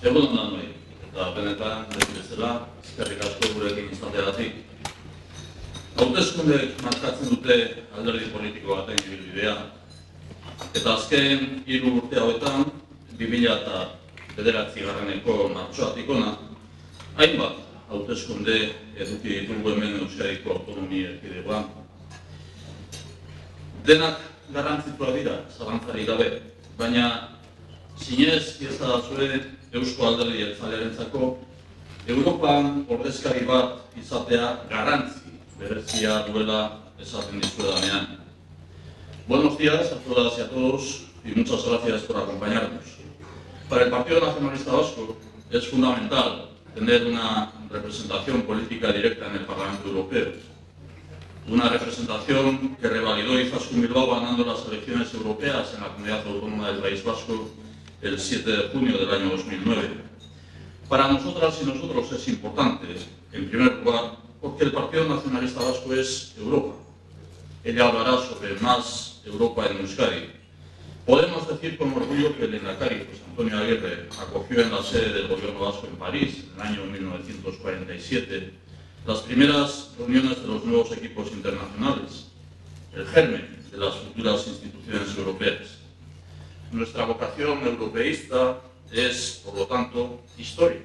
Egun ondan noi, eta benetan, bezala, eskerrik asko gurekin izateagatik. Hauteskundeek markatzen dute alderdi politiko baten ibilbidea. Eta azken 3 urte hauetan, 2009ko martxoatik hona, hainbat hauteskunde eduki ditugu hemen Euskadiko autonomia erkidegoan. Denak garrantzitsua dira, zalantzarik gabe, baina zinez iezadazue Eusko Alderdi Jeltzalearentzako Europan ordezkari bat izatea garrantzi berezia duela esaten dizuedanean. Buenos días a todas y a todos y muchas gracias por acompañarnos. Para el Partido Nacionalista Vasco es fundamental tener una representación política directa en el Parlamento Europeo. Una representación que revalidó Izaskun Bilbao ganando las elecciones europeas en la Comunidad Autónoma del País Vasco el 7 de junio del año 2009. Para nosotras y nosotros es importante, en primer lugar, porque el Partido Nacionalista Vasco es Europa. Ella hablará sobre más Europa en Euskadi. Podemos decir con orgullo que el lehendakari José Antonio Aguirre acogió en la sede del Gobierno vasco en París, en el año 1947, las primeras reuniones de los nuevos equipos internacionales, el germen de las futuras instituciones europeas. Nuestra vocación europeísta es, por lo tanto, histórica.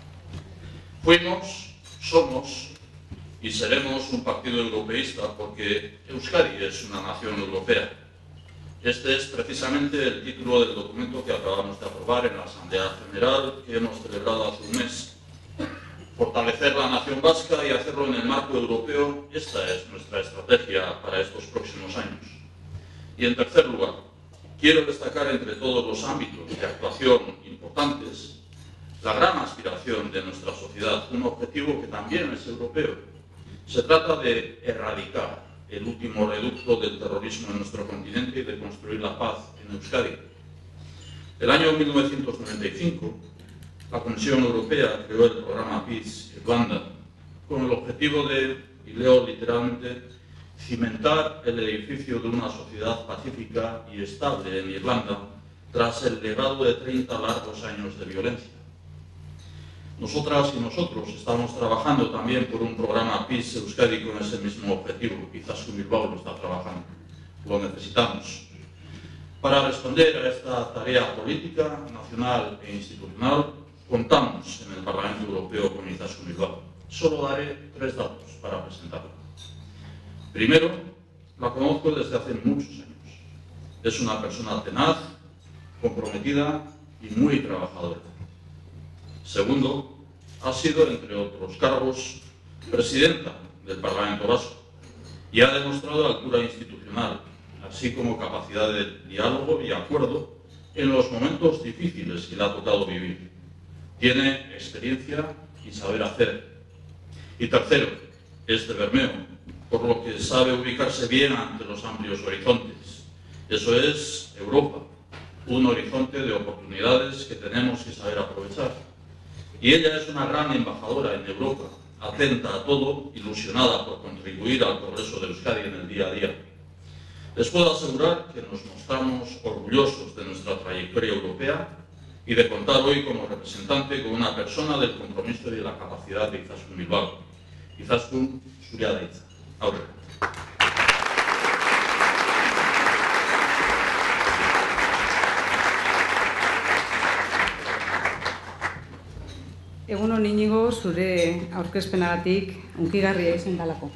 Fuimos, somos y seremos un partido europeísta porque Euskadi es una nación europea. Este es precisamente el título del documento que acabamos de aprobar en la Asamblea General que hemos celebrado hace un mes. Fortalecer la nación vasca y hacerlo en el marco europeo, esta es nuestra estrategia para estos próximos años. Y en tercer lugar, quiero destacar entre todos los ámbitos de actuación importantes la gran aspiración de nuestra sociedad, un objetivo que también es europeo. Se trata de erradicar el último reducto del terrorismo en nuestro continente y de construir la paz en Euskadi. El año 1995, la Comisión Europea creó el programa Peace Irlanda con el objetivo de, y leo literalmente, cimentar el edificio de una sociedad pacífica y estable en Irlanda tras el legado de 30 largos años de violencia. Nosotras y nosotros estamos trabajando también por un programa Peace Euskadi con ese mismo objetivo. Quizás Bilbao lo está trabajando, lo necesitamos. Para responder a esta tarea política, nacional e institucional, contamos en el Parlamento Europeo con Izaskun Bilbao. Solo daré 3 datos para presentarla. Primero, la conozco desde hace muchos años. Es una persona tenaz, comprometida y muy trabajadora. Segundo, ha sido, entre otros cargos, presidenta del Parlamento Vasco y ha demostrado altura institucional, así como capacidad de diálogo y acuerdo en los momentos difíciles que le ha tocado vivir. Tiene experiencia y saber hacer. Y tercero, es de Bermeo, por lo que sabe ubicarse bien ante los amplios horizontes. Eso es Europa, un horizonte de oportunidades que tenemos que saber aprovechar. Y ella es una gran embajadora en Europa, atenta a todo, ilusionada por contribuir al progreso de Euskadi en el día a día. Les puedo asegurar que nos mostramos orgullosos de nuestra trayectoria europea y de contar hoy como representante con una persona del compromiso y de la capacidad de Izaskun Bilbao. Izaskun, zurea da hitza. Aurrera. Egunon Inigo, zure aurkezpenagatik hunkigarria izan dalako.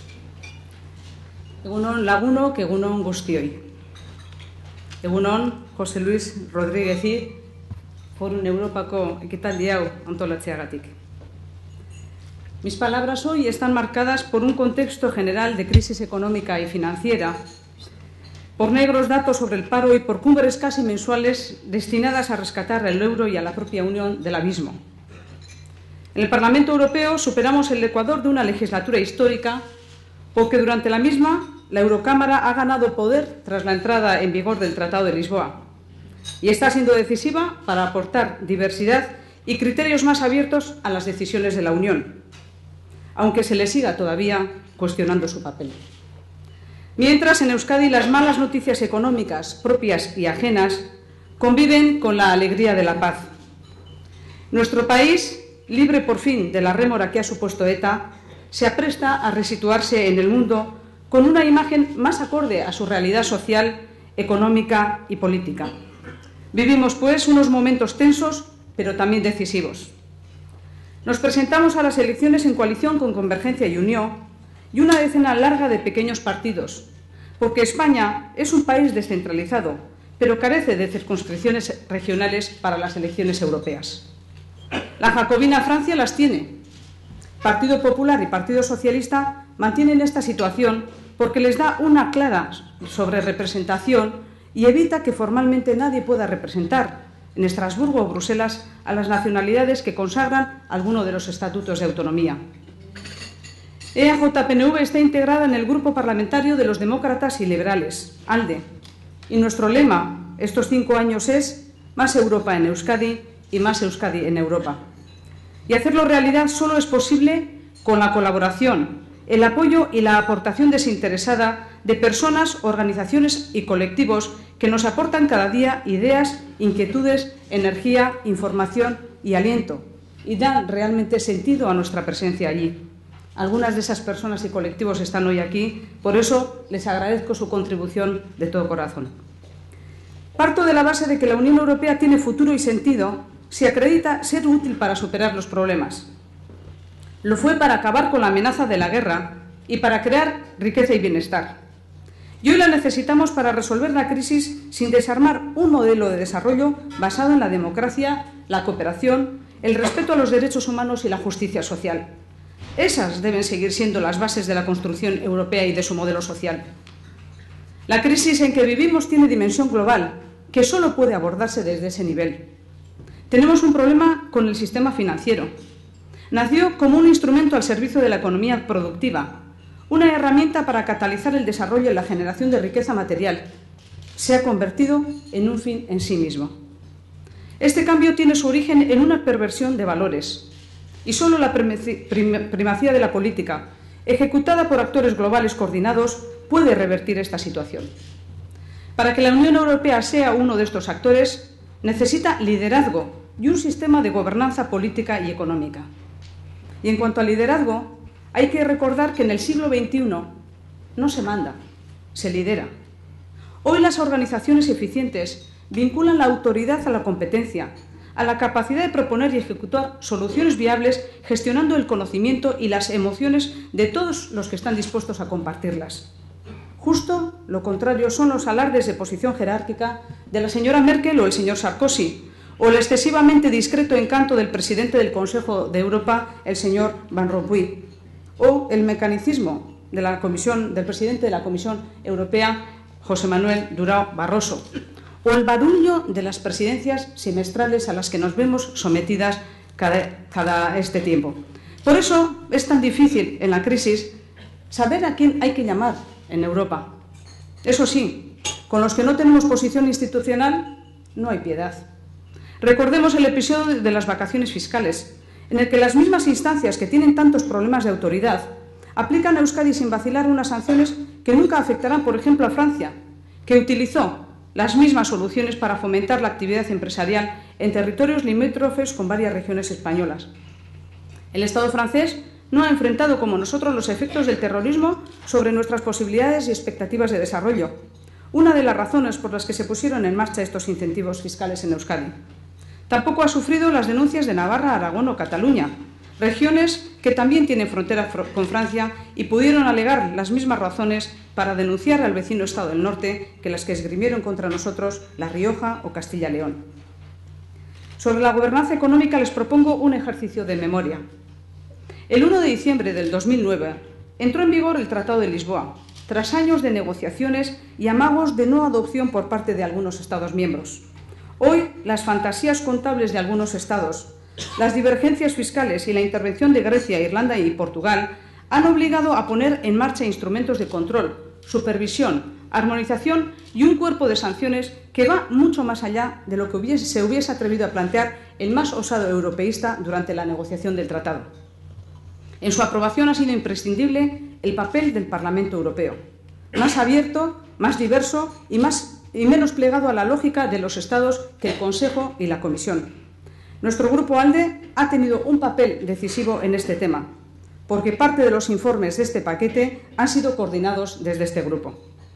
Egunon lagunok, egunon guztioi. Egunon José Luis Rodríguezi, Forum Europako ekitaldi hau antolatzeagatik. Mis palabras hoy están marcadas por un contexto general de crisis económica y financiera, por negros datos sobre el paro y por cumbres casi mensuales destinadas a rescatar el euro y a la propia Unión del abismo. En el Parlamento Europeo superamos el ecuador de una legislatura histórica porque durante la misma la Eurocámara ha ganado poder tras la entrada en vigor del Tratado de Lisboa y está siendo decisiva para aportar diversidad y criterios más abiertos a las decisiones de la Unión, aunque se le siga todavía cuestionando su papel. Mientras, en Euskadi las malas noticias económicas propias y ajenas conviven con la alegría de la paz. Nuestro país, libre por fin de la rémora que ha supuesto ETA, se apresta a resituarse en el mundo con una imagen más acorde a su realidad social, económica y política. Vivimos, pues, unos momentos tensos, pero también decisivos. Nos presentamos a las elecciones en coalición con Convergencia y Unió y una decena larga de pequeños partidos, porque España es un país descentralizado, pero carece de circunscripciones regionales para las elecciones europeas. La jacobina Francia las tiene. Partido Popular y Partido Socialista mantienen esta situación porque les da una clara sobrerepresentación y evita que formalmente nadie pueda representar en Estrasburgo o Bruselas a las nacionalidades que consagran alguno de los estatutos de autonomía. EAJ-PNV está integrada en el grupo parlamentario de los demócratas y liberales, ALDE, y nuestro lema estos 5 años es más Europa en Euskadi y más Euskadi en Europa. Y hacerlo realidad solo es posible con la colaboración, el apoyo y la aportación desinteresada de personas, organizaciones y colectivos que nos aportan cada día ideas, inquietudes, energía, información y aliento, y dan realmente sentido a nuestra presencia allí. Algunas de esas personas y colectivos están hoy aquí, por eso les agradezco su contribución de todo corazón. Parto de la base de que la Unión Europea tiene futuro y sentido si acredita ser útil para superar los problemas. Lo fue para acabar con la amenaza de la guerra y para crear riqueza y bienestar. Y hoy la necesitamos para resolver la crisis sin desarmar un modelo de desarrollo basado en la democracia, la cooperación, el respeto a los derechos humanos y la justicia social. Esas deben seguir siendo las bases de la construcción europea y de su modelo social. La crisis en que vivimos tiene dimensión global, que solo puede abordarse desde ese nivel. Tenemos un problema con el sistema financiero. Nació como un instrumento al servicio de la economía productiva, una herramienta para catalizar el desarrollo y la generación de riqueza material. Se ha convertido en un fin en sí mismo. Este cambio tiene su origen en una perversión de valores, y solo la primacía de la política, ejecutada por actores globales coordinados, puede revertir esta situación. Para que la Unión Europea sea uno de estos actores, necesita liderazgo y un sistema de gobernanza política y económica. Y en cuanto al liderazgo, hay que recordar que en el siglo XXI no se manda, se lidera. Hoy las organizaciones eficientes vinculan la autoridad a la competencia, a la capacidad de proponer y ejecutar soluciones viables, gestionando el conocimiento y las emociones de todos los que están dispuestos a compartirlas. Justo lo contrario son los alardes de posición jerárquica de la señora Merkel o el señor Sarkozy, o el excesivamente discreto encanto del presidente del Consejo de Europa, el señor Van Rompuy, o el mecanicismo de del presidente de la Comisión Europea, José Manuel Durão Barroso, o el barullo de las presidencias semestrales a las que nos vemos sometidas cada este tiempo. Por eso es tan difícil en la crisis saber a quién hay que llamar en Europa. Eso sí, con los que no tenemos posición institucional no hay piedad. Recordemos el episodio de las vacaciones fiscales, en el que las mismas instancias que tienen tantos problemas de autoridad aplican a Euskadi sin vacilar unas sanciones que nunca afectarán, por ejemplo, a Francia, que utilizó las mismas soluciones para fomentar la actividad empresarial en territorios limítrofes con varias regiones españolas. El Estado francés no ha enfrentado como nosotros los efectos del terrorismo sobre nuestras posibilidades y expectativas de desarrollo, una de las razones por las que se pusieron en marcha estos incentivos fiscales en Euskadi. Tampoco ha sufrido las denuncias de Navarra, Aragón o Cataluña, regiones que también tienen frontera con Francia y pudieron alegar las mismas razones para denunciar al vecino Estado del Norte que las que esgrimieron contra nosotros La Rioja o Castilla y León. Sobre la gobernanza económica les propongo un ejercicio de memoria. El 1 de diciembre del 2009 entró en vigor el Tratado de Lisboa, tras años de negociaciones y amagos de no adopción por parte de algunos Estados miembros. Hoy, las fantasías contables de algunos Estados, las divergencias fiscales y la intervención de Grecia, Irlanda y Portugal han obligado a poner en marcha instrumentos de control, supervisión, armonización y un cuerpo de sanciones que va mucho más allá de lo que se hubiese atrevido a plantear el más osado europeísta durante la negociación del tratado. En su aprobación ha sido imprescindible el papel del Parlamento Europeo, más abierto, más diverso y menos plegado a la lógica de los Estados que el Consejo y la Comisión. Nuestro Grupo ALDE ha tenido un papel decisivo en este tema, porque parte de los informes de este paquete han sido coordinados desde este grupo.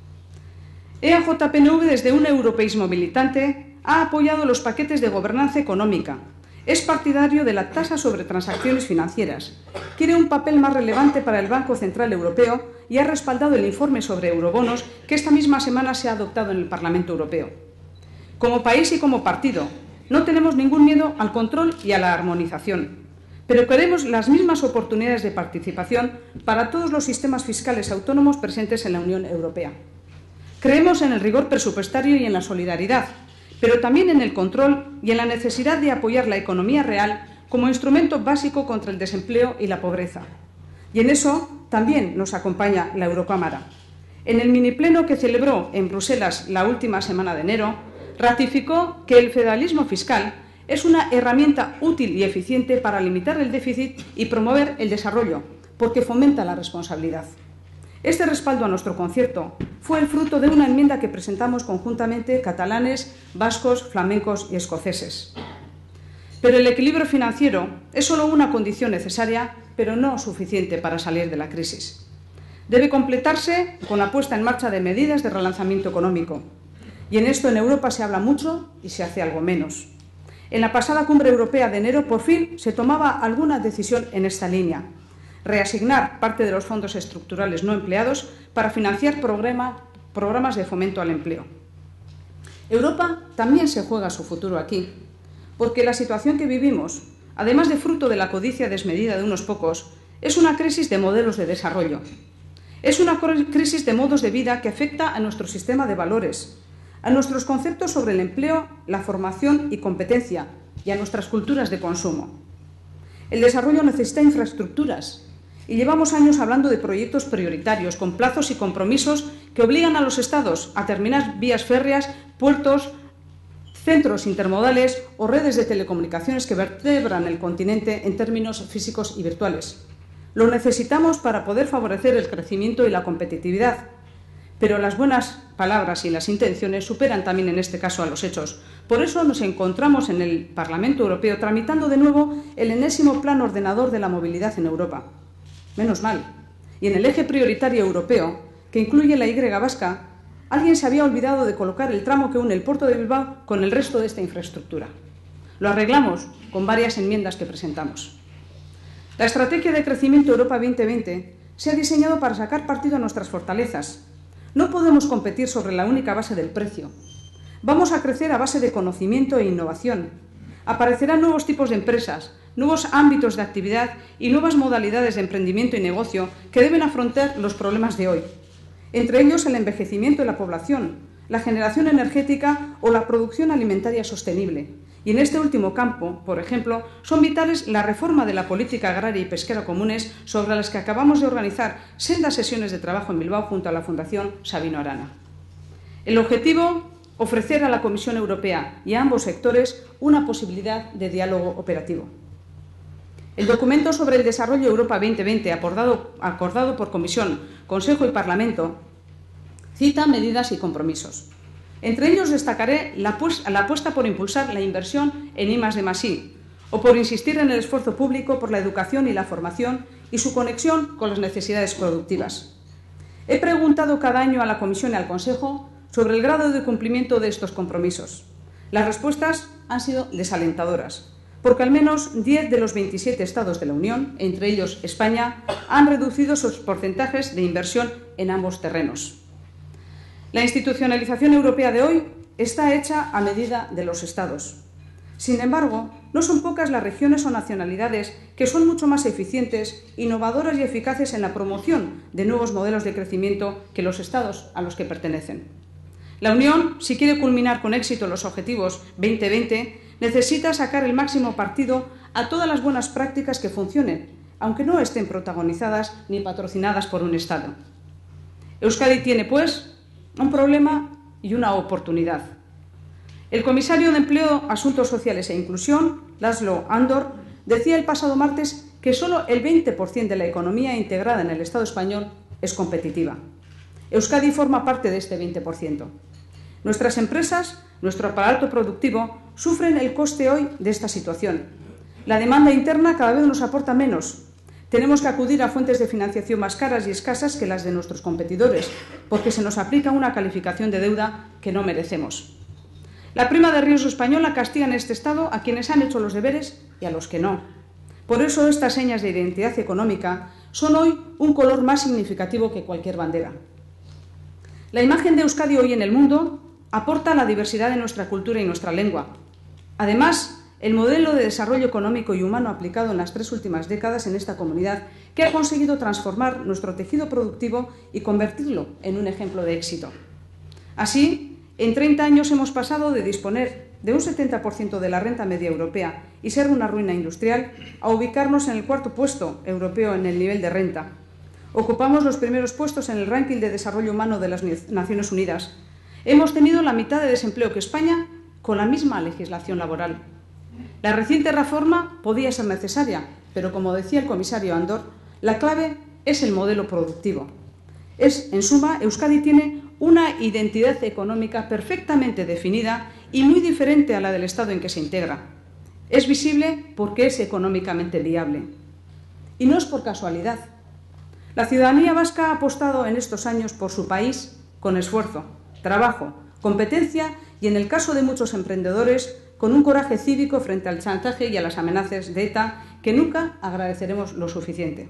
EAJ-PNV, desde un europeísmo militante, ha apoyado los paquetes de gobernanza económica, es partidario de la tasa sobre transacciones financieras, quiere un papel más relevante para el Banco Central Europeo y ha respaldado el informe sobre eurobonos que esta misma semana se ha adoptado en el Parlamento Europeo. Como país y como partido, no tenemos ningún miedo al control y a la armonización, pero queremos las mismas oportunidades de participación para todos los sistemas fiscales autónomos presentes en la Unión Europea. Creemos en el rigor presupuestario y en la solidaridad, pero también en el control y en la necesidad de apoyar la economía real como instrumento básico contra el desempleo y la pobreza. Y en eso también nos acompaña la Eurocámara. En el minipleno que celebró en Bruselas la última semana de enero, ratificó que el federalismo fiscal es una herramienta útil y eficiente para limitar el déficit y promover el desarrollo, porque fomenta la responsabilidad. Este respaldo a nuestro concierto fue el fruto de una enmienda que presentamos conjuntamente catalanes, vascos, flamencos y escoceses. Pero el equilibrio financiero es solo una condición necesaria, pero no suficiente para salir de la crisis. Debe completarse con la puesta en marcha de medidas de relanzamiento económico. Y en esto en Europa se habla mucho y se hace algo menos. En la pasada cumbre europea de enero, por fin, se tomaba alguna decisión en esta línea. Reasignar parte de los fondos estructurales no empleados para financiar programas de fomento al empleo. Europa también se juega su futuro aquí, porque la situación que vivimos, además de fruto de la codicia desmedida de unos pocos, es una crisis de modelos de desarrollo. Es una crisis de modos de vida que afecta a nuestro sistema de valores, a nuestros conceptos sobre el empleo, la formación y competencia, y a nuestras culturas de consumo. El desarrollo necesita infraestructuras, y llevamos años hablando de proyectos prioritarios, con plazos y compromisos que obligan a los Estados a terminar vías férreas, puertos, centros intermodales o redes de telecomunicaciones que vertebran el continente en términos físicos y virtuales. Lo necesitamos para poder favorecer el crecimiento y la competitividad, pero las buenas palabras y las intenciones superan también en este caso a los hechos. Por eso nos encontramos en el Parlamento Europeo tramitando de nuevo el enésimo Plan Ordenador de la Movilidad en Europa. Menos mal. Y en el eje prioritario europeo, que incluye la Y vasca, alguien se había olvidado de colocar el tramo que une el puerto de Bilbao con el resto de esta infraestructura. Lo arreglamos con varias enmiendas que presentamos. La Estrategia de Crecimiento Europa 2020 se ha diseñado para sacar partido a nuestras fortalezas. No podemos competir sobre la única base del precio. Vamos a crecer a base de conocimiento e innovación. Aparecerán nuevos tipos de empresas, nuevos ámbitos de actividad y nuevas modalidades de emprendimiento y negocio que deben afrontar los problemas de hoy. Entre ellos el envejecimiento de la población, la generación energética o la producción alimentaria sostenible. Y en este último campo, por ejemplo, son vitales la reforma de la política agraria y pesquera comunes, sobre las que acabamos de organizar sendas sesiones de trabajo en Bilbao junto a la Fundación Sabino Arana. El objetivo, ofrecer a la Comisión Europea y a ambos sectores una posibilidad de diálogo operativo. El documento sobre el desarrollo Europa 2020, acordado por Comisión, Consejo y Parlamento, cita medidas y compromisos. Entre ellos destacaré la apuesta por impulsar la inversión en I+D+I, o por insistir en el esfuerzo público por la educación y la formación y su conexión con las necesidades productivas. He preguntado cada año a la Comisión y al Consejo sobre el grado de cumplimiento de estos compromisos. Las respuestas han sido desalentadoras, porque al menos 10 de los 27 Estados de la Unión, entre ellos España, han reducido sus porcentajes de inversión en ambos terrenos. La institucionalización europea de hoy está hecha a medida de los Estados. Sin embargo, no son pocas las regiones o nacionalidades que son mucho más eficientes, innovadoras y eficaces en la promoción de nuevos modelos de crecimiento que los Estados a los que pertenecen. La Unión, si quiere culminar con éxito los objetivos 2020, necesita sacar el máximo partido a todas las buenas prácticas que funcionen, aunque no estén protagonizadas ni patrocinadas por un Estado. Euskadi tiene, pues, un problema y una oportunidad. El comisario de Empleo, Asuntos Sociales e Inclusión, Laszlo Andor, decía el pasado martes que solo el 20% de la economía integrada en el Estado español es competitiva. Euskadi forma parte de este 20%. Nuestras empresas nuestro aparato productivo, sufren el coste hoy de esta situación. La demanda interna cada vez nos aporta menos. Tenemos que acudir a fuentes de financiación más caras y escasas que las de nuestros competidores, porque se nos aplica una calificación de deuda que no merecemos. La prima de riesgo española castiga en este Estado a quienes han hecho los deberes y a los que no. Por eso estas señas de identidad económica son hoy un color más significativo que cualquier bandera. La imagen de Euskadi hoy en el mundo aporta la diversidad de nuestra cultura y nuestra lengua. Además, el modelo de desarrollo económico y humano aplicado en las 3 últimas décadas en esta comunidad, que ha conseguido transformar nuestro tejido productivo y convertirlo en un ejemplo de éxito. Así, en 30 años hemos pasado de disponer de un 70% de la renta media europea y ser una ruina industrial a ubicarnos en el 4º puesto europeo en el nivel de renta. Ocupamos los primeros puestos en el ranking de desarrollo humano de las Naciones Unidas. Hemos tenido la mitad de desempleo que España con la misma legislación laboral. La reciente reforma podía ser necesaria, pero como decía el comisario Andor, la clave es el modelo productivo. En suma, Euskadi tiene una identidad económica perfectamente definida y muy diferente a la del Estado en que se integra. Es visible porque es económicamente viable. Y no es por casualidad. La ciudadanía vasca ha apostado en estos años por su país con esfuerzo, trabajo, competencia y, en el caso de muchos emprendedores, con un coraje cívico frente al chantaje y a las amenazas de ETA que nunca agradeceremos lo suficiente.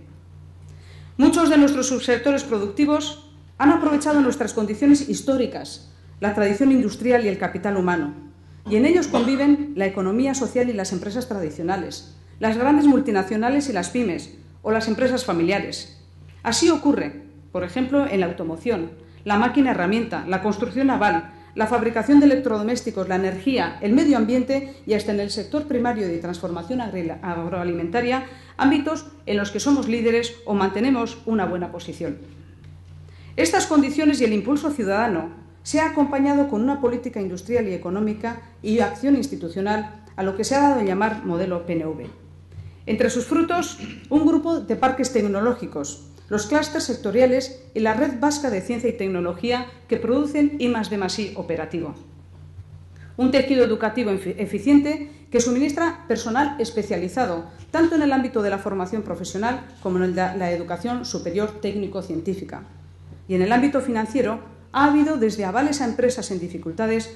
Muchos de nuestros subsectores productivos han aprovechado nuestras condiciones históricas, la tradición industrial y el capital humano, y en ellos conviven la economía social y las empresas tradicionales, las grandes multinacionales y las pymes, o las empresas familiares. Así ocurre, por ejemplo, en la automoción, la máquina herramienta, la construcción naval, la fabricación de electrodomésticos, la energía, el medio ambiente y hasta en el sector primario de transformación agroalimentaria, ámbitos en los que somos líderes o mantenemos una buena posición. Estas condiciones y el impulso ciudadano se ha acompañado con una política industrial y económica y acción institucional a lo que se ha dado a llamar modelo PNV. Entre sus frutos, un grupo de parques tecnológicos, los clústeres sectoriales y la Red Vasca de Ciencia y Tecnología que producen I+D+I operativo. Un tejido educativo eficiente que suministra personal especializado, tanto en el ámbito de la formación profesional como en el de la educación superior técnico-científica. Y en el ámbito financiero ha habido desde avales a empresas en dificultades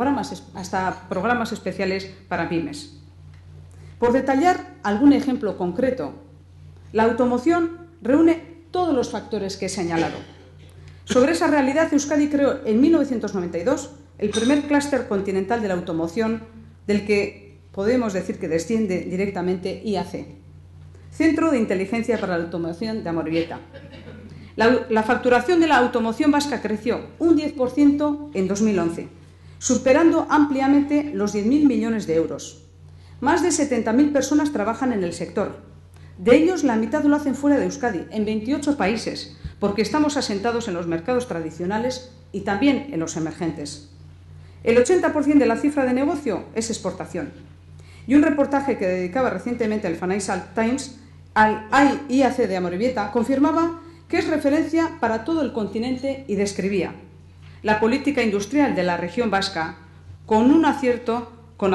hasta programas especiales para pymes. Por detallar algún ejemplo concreto, la automoción reúne todos los factores que he señalado. Sobre esa realidad, Euskadi creó en 1992 el primer clúster continental de la automoción, del que podemos decir que desciende directamente IAC, Centro de Inteligencia para la Automoción de Amorebieta. La facturación de la automoción vasca creció un 10% en 2011, superando ampliamente los 10.000 millones de euros. Más de 70.000 personas trabajan en el sector. De ellos, la mitad lo hacen fuera de Euskadi, en 28 países, porque estamos asentados en los mercados tradicionales y también en los emergentes. El 80% de la cifra de negocio es exportación. Y un reportaje que dedicaba recientemente el Financial Times al IAC de Amorebieta confirmaba que es referencia para todo el continente y describía: la política industrial de la región vasca, con acierto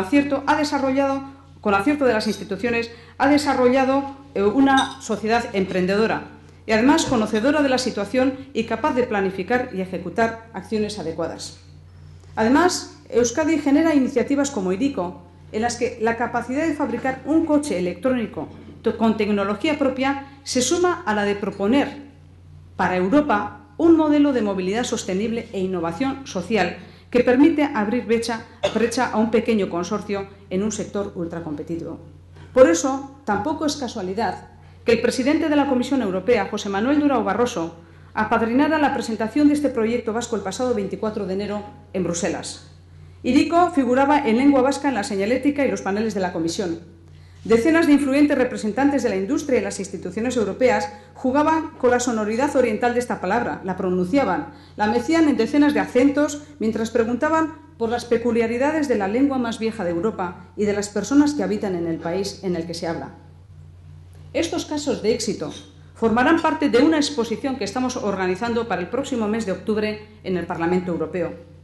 de las instituciones, ha desarrollado una sociedad emprendedora y además conocedora de la situación y capaz de planificar y ejecutar acciones adecuadas. Además, Euskadi genera iniciativas como IRICO, en las que la capacidad de fabricar un coche electrónico con tecnología propia se suma a la de proponer para Europa un modelo de movilidad sostenible e innovación social que permite abrir brecha a un pequeño consorcio en un sector ultracompetitivo. Por eso, tampoco es casualidad que el presidente de la Comisión Europea, José Manuel Durão Barroso, apadrinara la presentación de este proyecto vasco el pasado 24 de enero en Bruselas. IRICO figuraba en lengua vasca en la señalética y los paneles de la Comisión. Decenas de influyentes representantes de la industria y las instituciones europeas jugaban con la sonoridad oriental de esta palabra, la pronunciaban, la mecían en decenas de acentos mientras preguntaban por las peculiaridades de la lengua más vieja de Europa y de las personas que habitan en el país en el que se habla. Estos casos de éxito formarán parte de una exposición que estamos organizando para el próximo mes de octubre en el Parlamento Europeo.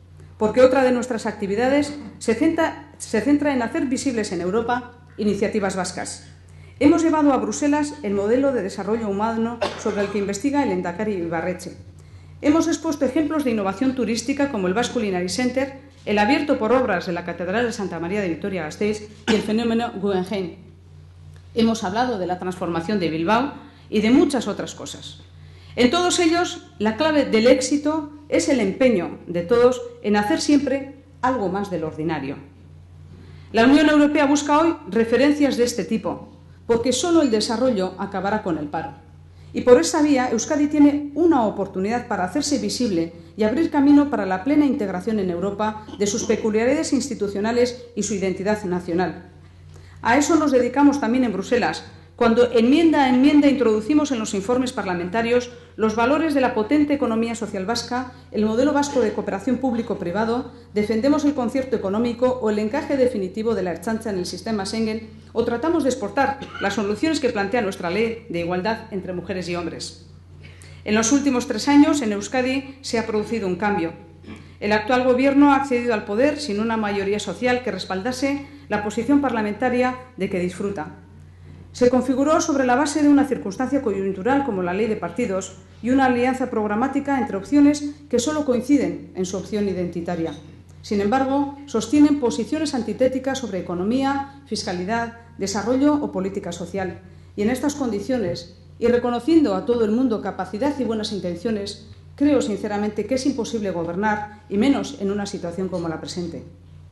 porque otra de nuestras actividades se centra en hacer visibles en Europa iniciativas vascas. Hemos llevado a Bruselas el modelo de desarrollo humano sobre el que investiga el Lehendakari Ibarretxe. Hemos expuesto ejemplos de innovación turística como el Basque Culinary Center, el abierto por obras de la Catedral de Santa María de Vitoria-Gasteiz y el fenómeno Guggenheim. Hemos hablado de la transformación de Bilbao y de muchas otras cosas. En todos ellos, la clave del éxito es el empeño de todos en hacer siempre algo más del ordinario. La Unión Europea busca hoy referencias de este tipo, porque solo el desarrollo acabará con el paro. Y por esa vía, Euskadi tiene una oportunidad para hacerse visible y abrir camino para la plena integración en Europa de sus peculiaridades institucionales y su identidad nacional. A eso nos dedicamos también en Bruselas, cuando enmienda a enmienda introducimos en los informes parlamentarios los valores de la potente economía social vasca, el modelo vasco de cooperación público-privado, defendemos el concierto económico o el encaje definitivo de la Ertzaintza en el sistema Schengen, o tratamos de exportar las soluciones que plantea nuestra ley de igualdad entre mujeres y hombres. En los últimos 3 años, en Euskadi se ha producido un cambio. El actual Gobierno ha accedido al poder sin una mayoría social que respaldase la posición parlamentaria de que disfruta. Se configuró sobre la base de una circunstancia coyuntural como la ley de partidos y una alianza programática entre opciones que solo coinciden en su opción identitaria. Sin embargo, sostienen posiciones antitéticas sobre economía, fiscalidad, desarrollo o política social. Y en estas condiciones, y reconociendo a todo el mundo capacidad y buenas intenciones, creo sinceramente que es imposible gobernar, y menos en una situación como la presente.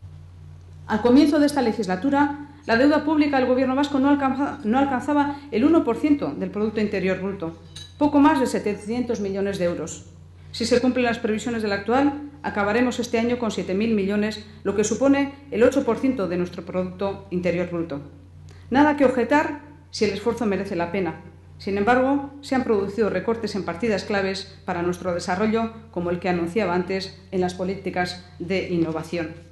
Al comienzo de esta legislatura, la deuda pública del Gobierno vasco no alcanzaba el 1% del Producto Interior Bruto, poco más de 700 millones de euros. Si se cumplen las previsiones del actual, acabaremos este año con 7.000 millones, lo que supone el 8% de nuestro Producto Interior Bruto. Nada que objetar si el esfuerzo merece la pena. Sin embargo, se han producido recortes en partidas claves para nuestro desarrollo, como el que anunciaba antes en las políticas de innovación.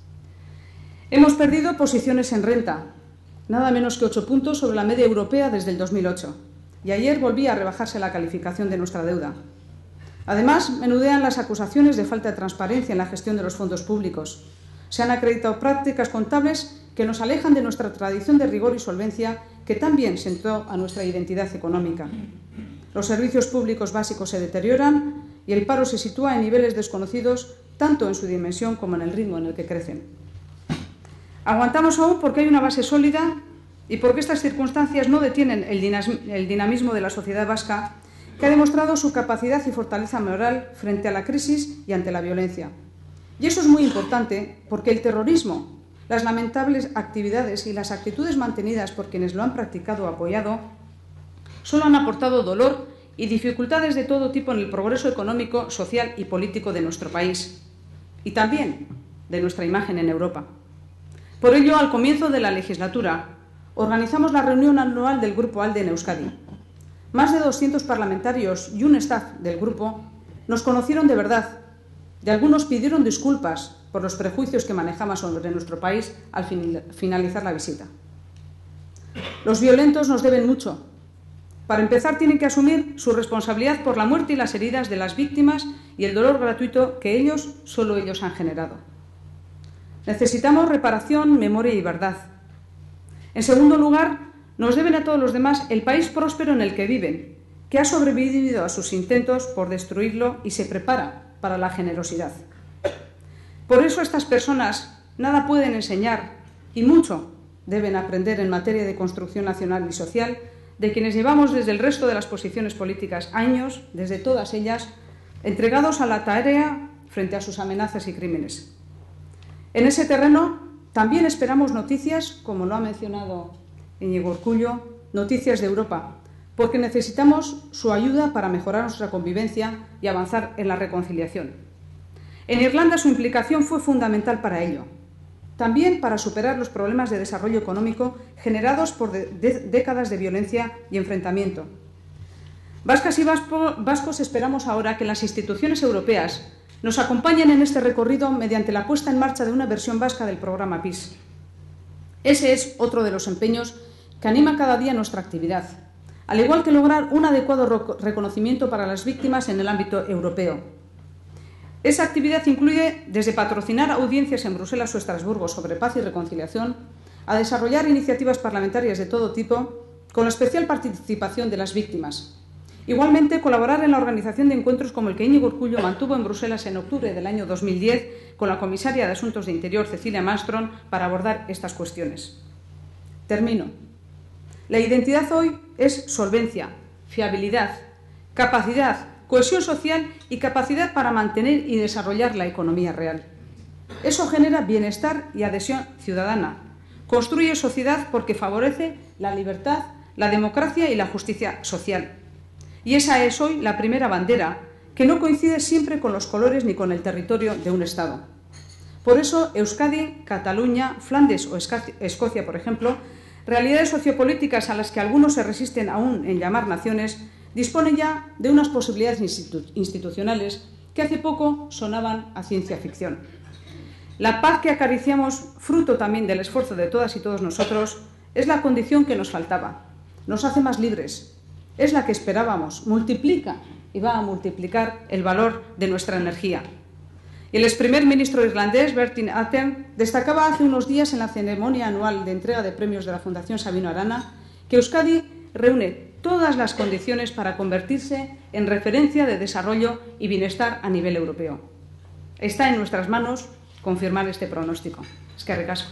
Hemos perdido posiciones en renta, nada menos que 8 puntos sobre la media europea desde el 2008, y ayer volvía a rebajarse la calificación de nuestra deuda. Además, menudean las acusaciones de falta de transparencia en la gestión de los fondos públicos. Se han acreditado prácticas contables que nos alejan de nuestra tradición de rigor y solvencia que también sentó a nuestra identidad económica. Los servicios públicos básicos se deterioran y el paro se sitúa en niveles desconocidos tanto en su dimensión como en el ritmo en el que crecen. Aguantamos aún porque hay una base sólida y porque estas circunstancias no detienen el dinamismo de la sociedad vasca, que ha demostrado su capacidad y fortaleza moral frente a la crisis y ante la violencia. Y eso es muy importante porque el terrorismo, las lamentables actividades y las actitudes mantenidas por quienes lo han practicado o apoyado, solo han aportado dolor y dificultades de todo tipo en el progreso económico, social y político de nuestro país, y también de nuestra imagen en Europa. Por ello, al comienzo de la legislatura, organizamos la reunión anual del Grupo ALDE en Euskadi. Más de 200 parlamentarios y un staff del grupo nos conocieron de verdad, y algunos pidieron disculpas por los prejuicios que manejaban sobre nuestro país al finalizar la visita. Los violentos nos deben mucho. Para empezar, tienen que asumir su responsabilidad por la muerte y las heridas de las víctimas y el dolor gratuito que solo ellos han generado. Necesitamos reparación, memoria y verdad. En segundo lugar, nos deben a todos los demás el país próspero en el que viven, que ha sobrevivido a sus intentos por destruirlo y se prepara para la generosidad. Por eso estas personas nada pueden enseñar y mucho deben aprender en materia de construcción nacional y social de quienes llevamos desde el resto de las posiciones políticas años, desde todas ellas, entregados a la tarea frente a sus amenazas y crímenes. En ese terreno también esperamos noticias, como lo ha mencionado Íñigo Urkullu, noticias de Europa, porque necesitamos su ayuda para mejorar nuestra convivencia y avanzar en la reconciliación. En Irlanda su implicación fue fundamental para ello, también para superar los problemas de desarrollo económico generados por décadas de violencia y enfrentamiento. Vascas y vascos esperamos ahora que las instituciones europeas nos acompañen en este recorrido mediante la puesta en marcha de una versión vasca del programa PEACE. Ese es otro de los empeños que anima cada día nuestra actividad, al igual que lograr un adecuado reconocimiento para las víctimas en el ámbito europeo. Esa actividad incluye desde patrocinar audiencias en Bruselas o Estrasburgo sobre paz y reconciliación, a desarrollar iniciativas parlamentarias de todo tipo, con la especial participación de las víctimas. Igualmente, colaborar en la organización de encuentros como el que Íñigo Urkullu mantuvo en Bruselas en octubre del año 2010 con la comisaria de Asuntos de Interior, Cecilia Malmström, para abordar estas cuestiones. Termino. La identidad hoy es solvencia, fiabilidad, capacidad, cohesión social y capacidad para mantener y desarrollar la economía real. Eso genera bienestar y adhesión ciudadana. Construye sociedad porque favorece la libertad, la democracia y la justicia social. Y esa es hoy la primera bandera, que no coincide siempre con los colores ni con el territorio de un Estado. Por eso, Euskadi, Cataluña, Flandes o Escocia, por ejemplo, realidades sociopolíticas a las que algunos se resisten aún en llamar naciones, disponen ya de unas posibilidades institucionales que hace poco sonaban a ciencia ficción. La paz que acariciamos, fruto también del esfuerzo de todas y todos nosotros, es la condición que nos faltaba. Nos hace más libres. Es la que esperábamos. Multiplica y va a multiplicar el valor de nuestra energía. El ex primer ministro irlandés, Bertín Ahern, destacaba hace unos días en la ceremonia anual de entrega de premios de la Fundación Sabino Arana que Euskadi reúne todas las condiciones para convertirse en referencia de desarrollo y bienestar a nivel europeo. Está en nuestras manos confirmar este pronóstico. Eskerrik asko.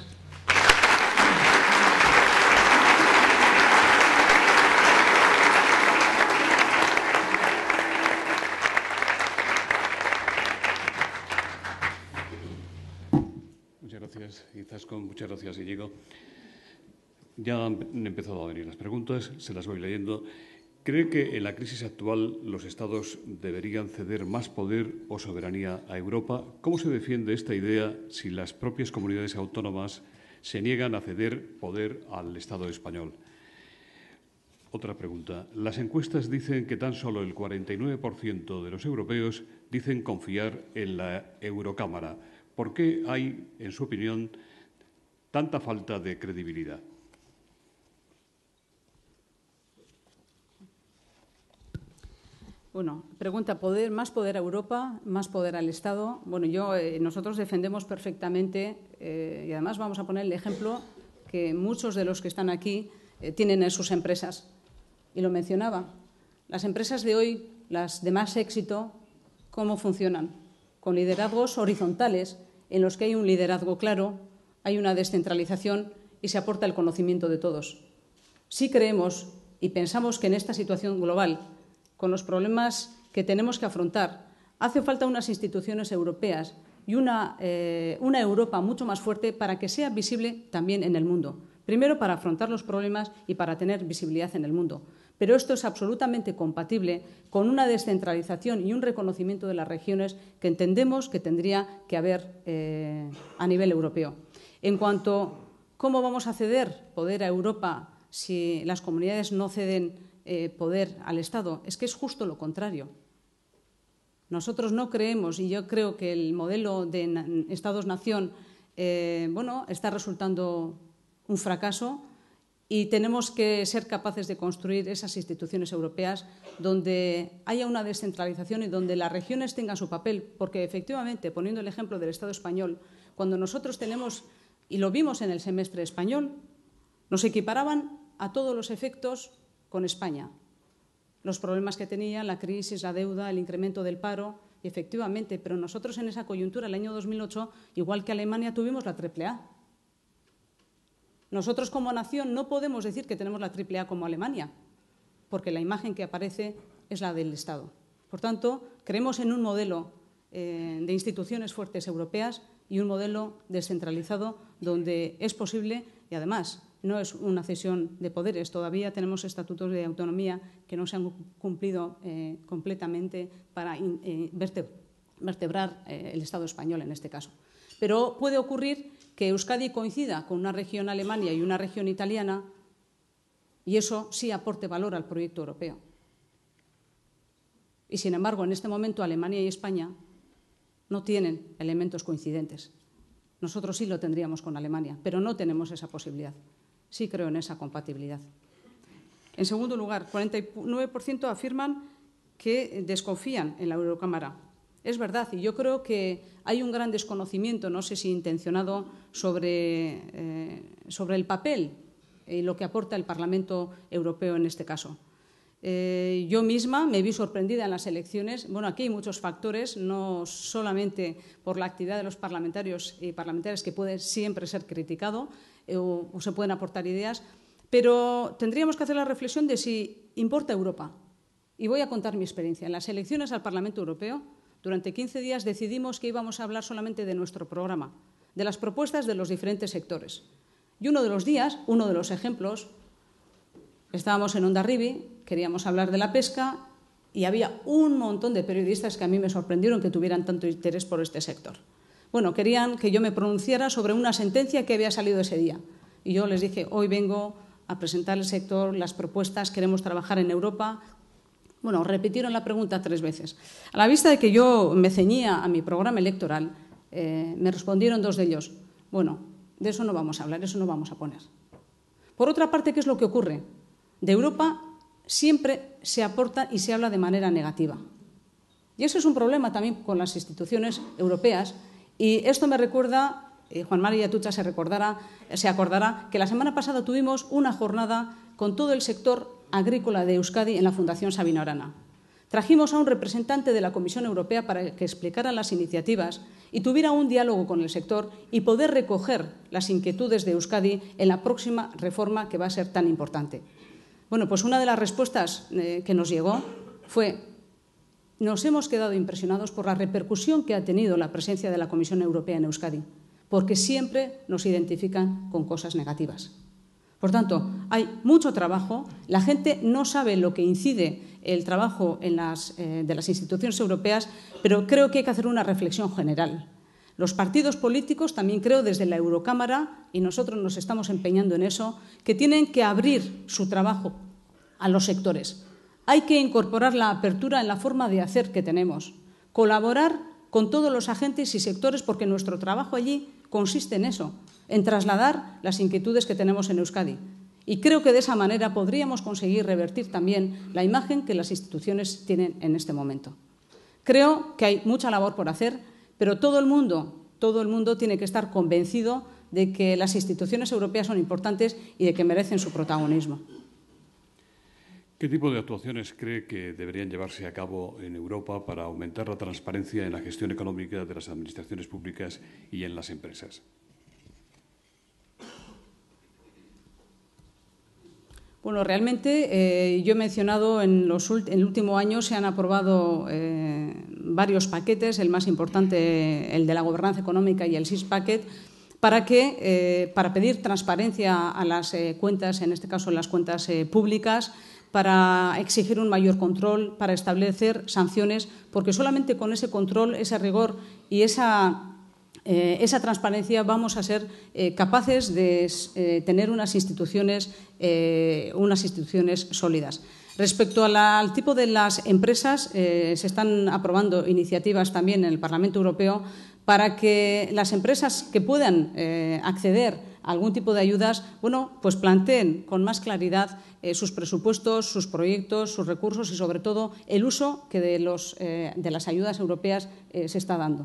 Muchas gracias, Izaskun. Muchas gracias, Íñigo. Ya han empezado a venir las preguntas, se las voy leyendo. ¿Cree que en la crisis actual los Estados deberían ceder más poder o soberanía a Europa? ¿Cómo se defiende esta idea si las propias comunidades autónomas se niegan a ceder poder al Estado español? Otra pregunta. Las encuestas dicen que tan solo el 49% de los europeos dicen confiar en la Eurocámara. ¿Por qué hay, en su opinión, tanta falta de credibilidad? Bueno, pregunta, más poder a Europa, más poder al Estado. Bueno, nosotros defendemos perfectamente, y además vamos a poner el ejemplo que muchos de los que están aquí tienen en sus empresas. Y lo mencionaba, las empresas de hoy, las de más éxito, ¿cómo funcionan? Con liderazgos horizontales, en los que hay un liderazgo claro, hay una descentralización y se aporta el conocimiento de todos. Sí creemos y pensamos que en esta situación global, con los problemas que tenemos que afrontar, hace falta unas instituciones europeas y una Europa mucho más fuerte para que sea visible también en el mundo. Primero, para afrontar los problemas y para tener visibilidad en el mundo. Pero esto es absolutamente compatible con una descentralización y un reconocimiento de las regiones que entendemos que tendría que haber a nivel europeo. En cuanto a cómo vamos a ceder poder a Europa si las comunidades no ceden poder al Estado, es que es justo lo contrario. Nosotros no creemos, y yo creo que el modelo de Estados-nación está resultando un fracaso y tenemos que ser capaces de construir esas instituciones europeas donde haya una descentralización y donde las regiones tengan su papel, porque efectivamente, poniendo el ejemplo del Estado español, cuando nosotros tenemos, y lo vimos en el semestre español, nos equiparaban a todos los efectos con España. Los problemas que tenía, la crisis, la deuda, el incremento del paro, y efectivamente, pero nosotros en esa coyuntura, el año 2008, igual que Alemania, tuvimos la AAA. Nosotros como nación no podemos decir que tenemos la AAA como Alemania, porque la imagen que aparece es la del Estado. Por tanto, creemos en un modelo de instituciones fuertes europeas y un modelo descentralizado donde es posible y además no es una cesión de poderes. Todavía tenemos estatutos de autonomía que no se han cumplido completamente para vertebrar el Estado español en este caso. Pero puede ocurrir que Euskadi coincida con una región Alemania y una región italiana y eso sí aporte valor al proyecto europeo. Y sin embargo, en este momento Alemania y España no tienen elementos coincidentes. Nosotros sí lo tendríamos con Alemania, pero no tenemos esa posibilidad. Sí creo en esa compatibilidad. En segundo lugar, 49% afirman que desconfían en la Eurocámara. Es verdad, y yo creo que hay un gran desconocimiento, no sé si intencionado, sobre el papel y lo que aporta el Parlamento Europeo en este caso. Yo misma me vi sorprendida en las elecciones. Bueno, aquí hay muchos factores, no solamente por la actividad de los parlamentarios y parlamentarias, que puede siempre ser criticado o se pueden aportar ideas, pero tendríamos que hacer la reflexión de si importa Europa. Y voy a contar mi experiencia. En las elecciones al Parlamento Europeo, durante 15 días decidimos que íbamos a hablar solamente de nuestro programa, de las propuestas de los diferentes sectores. Y uno de los días, uno de los ejemplos, estábamos en Hondarribia, queríamos hablar de la pesca y había un montón de periodistas que a mí me sorprendieron que tuvieran tanto interés por este sector. Bueno, querían que yo me pronunciara sobre una sentencia que había salido ese día. Y yo les dije, hoy vengo a presentar el sector, las propuestas, queremos trabajar en Europa. Bueno, repitieron la pregunta 3 veces. A la vista de que yo me ceñía a mi programa electoral, me respondieron 2 de ellos. Bueno, de eso no vamos a hablar, eso no vamos a poner. Por otra parte, ¿qué es lo que ocurre? De Europa siempre se aporta y se habla de manera negativa. Y eso es un problema también con las instituciones europeas. Y esto me recuerda, Juan Mari Atutxa se acordará, que la semana pasada tuvimos una jornada con todo el sector agrícola de Euskadi en la Fundación Sabino Arana. Trajimos a un representante de la Comisión Europea para que explicara las iniciativas y tuviera un diálogo con el sector y poder recoger las inquietudes de Euskadi en la próxima reforma que va a ser tan importante. Bueno, pues una de las respuestas que nos llegó fue: nos hemos quedado impresionados por la repercusión que ha tenido la presencia de la Comisión Europea en Euskadi, porque siempre nos identifican con cosas negativas. Por tanto, hay mucho trabajo, la gente no sabe lo que incide el trabajo de las instituciones europeas, pero creo que hay que hacer una reflexión general. Los partidos políticos, también creo desde la Eurocámara, y nosotros nos estamos empeñando en eso, que tienen que abrir su trabajo a los sectores. Hay que incorporar la apertura en la forma de hacer que tenemos, colaborar con todos los agentes y sectores, porque nuestro trabajo allí consiste en eso, en trasladar las inquietudes que tenemos en Euskadi. Y creo que de esa manera podríamos conseguir revertir también la imagen que las instituciones tienen en este momento. Creo que hay mucha labor por hacer, pero todo el mundo tiene que estar convencido de que las instituciones europeas son importantes y de que merecen su protagonismo. ¿Qué tipo de actuaciones cree que deberían llevarse a cabo en Europa para aumentar la transparencia en la gestión económica de las administraciones públicas y en las empresas? Bueno, realmente yo he mencionado en el último año se han aprobado varios paquetes, el más importante, el de la gobernanza económica y el Six Packet, para pedir transparencia a las cuentas, en este caso las cuentas públicas, para exigir un mayor control, para establecer sanciones, porque solamente con ese control, ese rigor y esa transparencia vamos a ser capaces de tener unas instituciones sólidas. Respecto al tipo de las empresas, se están aprobando iniciativas también en el Parlamento Europeo para que las empresas que puedan acceder a algún tipo de ayudas, bueno, pues planteen con más claridad sus presupuestos, sus proyectos, sus recursos y, sobre todo, el uso que de las ayudas europeas se está dando.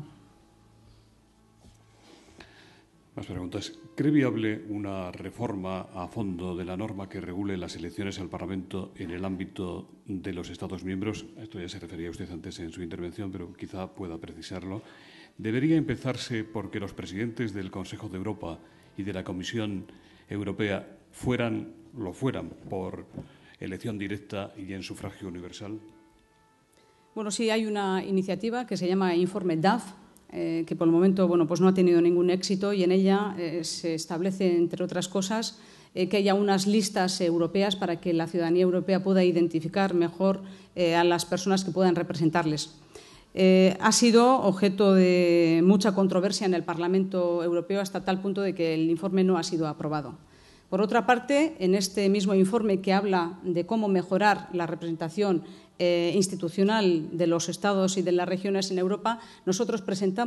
Más preguntas. ¿Cree viable una reforma a fondo de la norma que regule las elecciones al Parlamento en el ámbito de los Estados miembros? A esto ya se refería usted antes en su intervención, pero quizá pueda precisarlo. ¿Debería empezarse porque los presidentes del Consejo de Europa y de la Comisión Europea lo fueran por elección directa y en sufragio universal? Bueno, sí, hay una iniciativa que se llama Informe DAF, que por el momento pues no ha tenido ningún éxito, y en ella se establece, entre otras cosas, que haya unas listas europeas para que la ciudadanía europea pueda identificar mejor a las personas que puedan representarles. Ha sido objeto de mucha controversia en el Parlamento Europeo hasta tal punto de que el informe no ha sido aprobado. Por otra parte, en este mismo informe que habla de cómo mejorar la representación institucional de los Estados y de las regiones en Europa, nosotros presentamos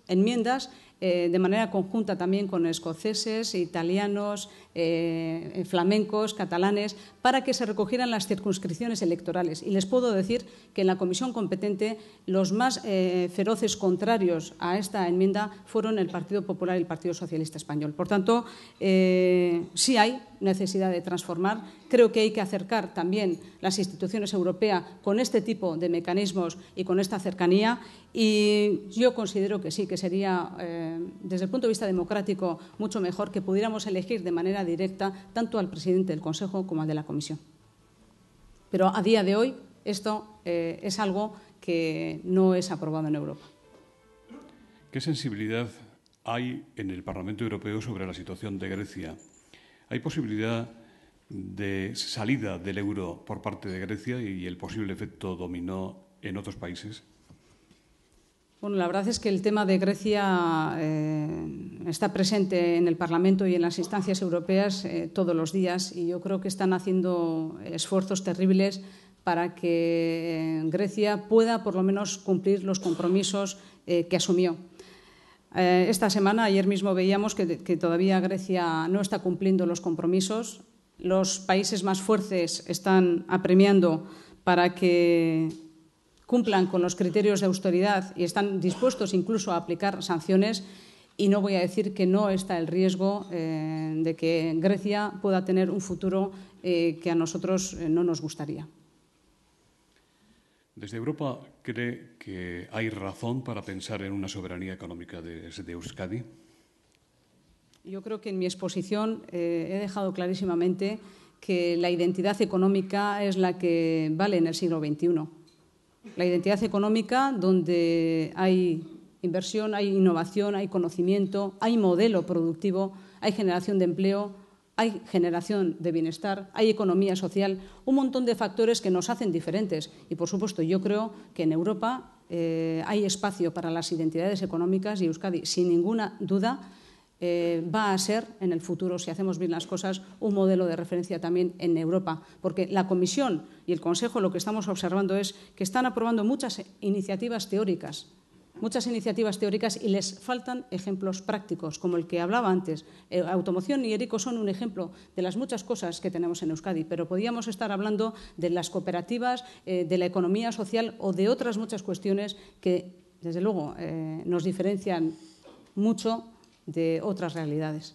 enmiendas de manera conjunta también con escoceses, italianos, flamencos, catalanes, para que se recogieran las circunscripciones electorales. Y les puedo decir que en la comisión competente los más feroces contrarios a esta enmienda fueron el Partido Popular y el Partido Socialista Español. Por tanto, sí hay necesidad de transformar. Creo que hay que acercar también las instituciones europeas con este tipo de mecanismos y con esta cercanía. Y yo considero que sí, que sería, desde el punto de vista democrático, mucho mejor que pudiéramos elegir de manera directa tanto al presidente del Consejo como al de la Comisión. Pero a día de hoy esto es algo que no es aprobado en Europa. ¿Qué sensibilidad hay en el Parlamento Europeo sobre la situación de Grecia? ¿Hay posibilidad de salida del euro por parte de Grecia y el posible efecto dominó en otros países? Bueno, la verdad es que el tema de Grecia está presente en el Parlamento y en las instancias europeas todos los días, y yo creo que están haciendo esfuerzos terribles para que Grecia pueda por lo menos cumplir los compromisos que asumió. Esta semana, ayer mismo, veíamos que todavía Grecia no está cumpliendo los compromisos. Los países más fuertes están apremiando para que cumplan con los criterios de austeridad y están dispuestos incluso a aplicar sanciones, y no voy a decir que no está el riesgo de que Grecia pueda tener un futuro que a nosotros no nos gustaría. ¿Desde Europa cree que hay razón para pensar en una soberanía económica de Euskadi? Yo creo que en mi exposición he dejado clarísimamente que la identidad económica es la que vale en el siglo XXI. La identidad económica donde hay inversión, hay innovación, hay conocimiento, hay modelo productivo, hay generación de empleo, hay generación de bienestar, hay economía social, un montón de factores que nos hacen diferentes. Y, por supuesto, yo creo que en Europa hay espacio para las identidades económicas, y Euskadi, sin ninguna duda, va a ser en el futuro, si hacemos bien las cosas, un modelo de referencia también en Europa. Porque la Comisión y el Consejo lo que estamos observando es que están aprobando muchas iniciativas teóricas, y les faltan ejemplos prácticos, como el que hablaba antes. Automoción y ERICO son un ejemplo de las muchas cosas que tenemos en Euskadi, pero podríamos estar hablando de las cooperativas, de la economía social o de otras muchas cuestiones que, desde luego, nos diferencian mucho de otras realidades.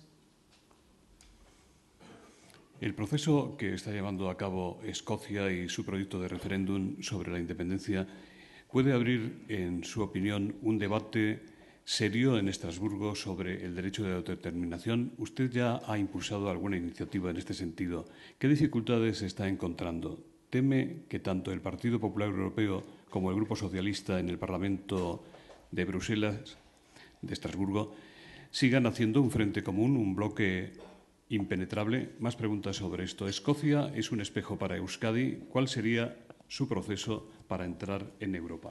El proceso que está llevando a cabo Escocia y su proyecto de referéndum sobre la independencia puede abrir, en su opinión, un debate serio en Estrasburgo sobre el derecho de autodeterminación. Usted ya ha impulsado alguna iniciativa en este sentido. ¿Qué dificultades está encontrando? ¿Teme que tanto el Partido Popular Europeo como el Grupo Socialista en el Parlamento de Bruselas, de Estrasburgo, sigan haciendo un frente común, un bloque impenetrable? Más preguntas sobre esto. ¿Escocia es un espejo para Euskadi? ¿Cuál sería su proceso para entrar en Europa?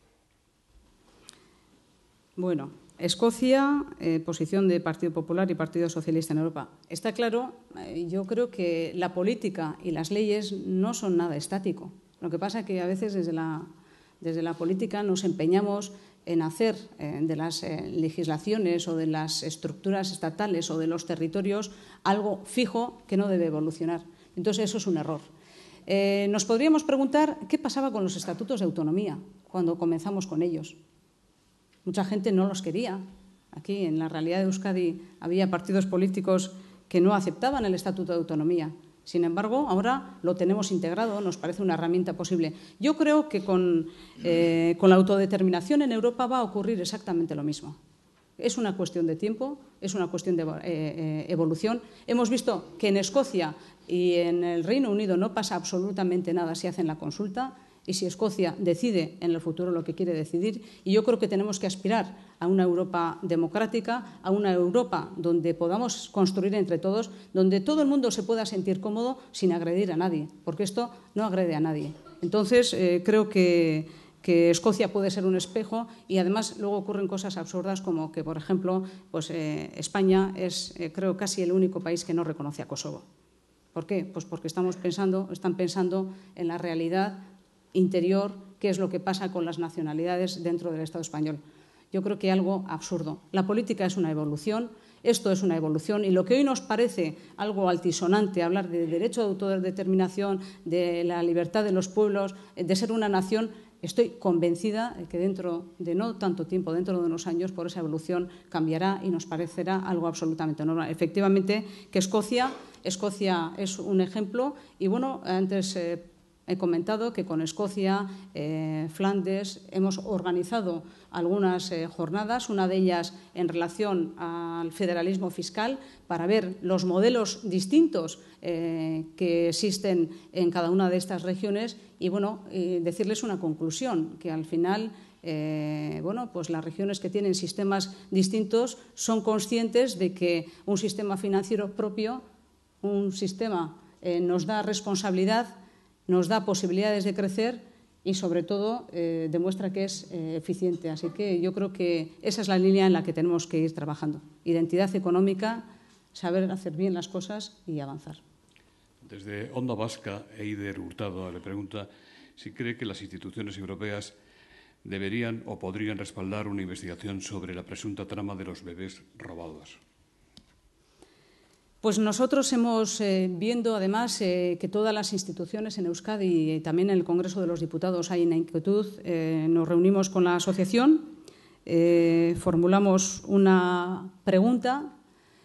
Bueno, Escocia, posición de Partido Popular y Partido Socialista en Europa. Está claro, yo creo que la política y las leyes no son nada estático. Lo que pasa es que a veces desde la política nos empeñamos en hacer de las legislaciones o de las estructuras estatales o de los territorios algo fijo que no debe evolucionar. Entonces, eso es un error. Nos podríamos preguntar qué pasaba con los estatutos de autonomía cuando comenzamos con ellos. Mucha gente no los quería. Aquí, en la realidad de Euskadi, había partidos políticos que no aceptaban el estatuto de autonomía. Sin embargo, ahora lo tenemos integrado, nos parece una herramienta posible. Yo creo que con la autodeterminación en Europa va a ocurrir exactamente lo mismo. Es una cuestión de tiempo, es una cuestión de evolución. Hemos visto que en Escocia y en el Reino Unido no pasa absolutamente nada si hacen la consulta y si Escocia decide en el futuro lo que quiere decidir. Y yo creo que tenemos que aspirar a una Europa democrática, a una Europa donde podamos construir entre todos, donde todo el mundo se pueda sentir cómodo sin agredir a nadie, porque esto no agrede a nadie. Entonces, creo que Escocia puede ser un espejo, y además luego ocurren cosas absurdas como que, por ejemplo, pues, España es, creo, casi el único país que no reconoce a Kosovo. ¿Por qué? Pues porque están pensando en la realidad interior, qué es lo que pasa con las nacionalidades dentro del Estado español. yo creo que algo absurdo. La política es una evolución, esto es una evolución, y lo que hoy nos parece algo altisonante, hablar de derecho de autodeterminación, de la libertad de los pueblos, de ser una nación, estoy convencida de que dentro de no tanto tiempo, dentro de unos años, por esa evolución cambiará y nos parecerá algo absolutamente normal. Efectivamente, que Escocia es un ejemplo y, bueno, antes he comentado que con Escocia, Flandes, hemos organizado algunas jornadas, una de ellas en relación al federalismo fiscal, para ver los modelos distintos que existen en cada una de estas regiones y, bueno, decirles una conclusión, que al final pues las regiones que tienen sistemas distintos son conscientes de que un sistema financiero propio, un sistema nos da responsabilidad, nos da posibilidades de crecer y, sobre todo, demuestra que es eficiente. Así que yo creo que esa es la línea en la que tenemos que ir trabajando. Identidad económica, saber hacer bien las cosas y avanzar. Desde Onda Vasca, Eider Hurtado le pregunta si cree que las instituciones europeas deberían o podrían respaldar una investigación sobre la presunta trama de los bebés robados. Pues nosotros hemos, viendo además que todas las instituciones en Euskadi y también en el Congreso de los Diputados hay una inquietud, nos reunimos con la asociación, formulamos una pregunta,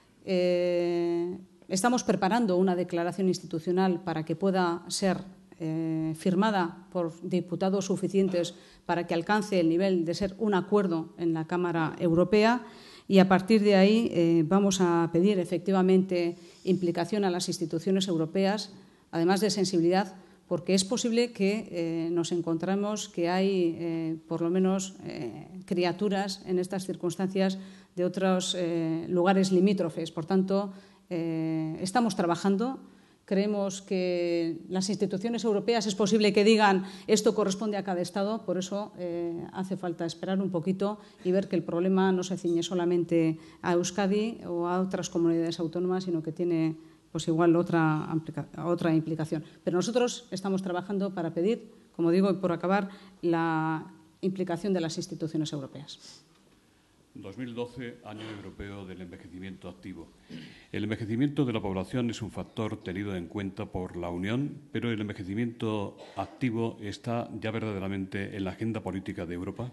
estamos preparando una declaración institucional para que pueda ser firmada por diputados suficientes para que alcance el nivel de ser un acuerdo en la Cámara Europea. Y a partir de ahí vamos a pedir efectivamente implicación a las instituciones europeas, además de sensibilidad, porque es posible que nos encontremos que hay por lo menos criaturas en estas circunstancias de otros lugares limítrofes. Por tanto, estamos trabajando. Creemos que las instituciones europeas es posible que digan esto corresponde a cada Estado, por eso hace falta esperar un poquito y ver que el problema no se ciñe solamente a Euskadi o a otras comunidades autónomas, sino que tiene pues igual otra implicación. Pero nosotros estamos trabajando para pedir, como digo, y por acabar, la implicación de las instituciones europeas. 2012, Año Europeo del Envejecimiento Activo. El envejecimiento de la población es un factor tenido en cuenta por la Unión, pero el envejecimiento activo está ya verdaderamente en la agenda política de Europa.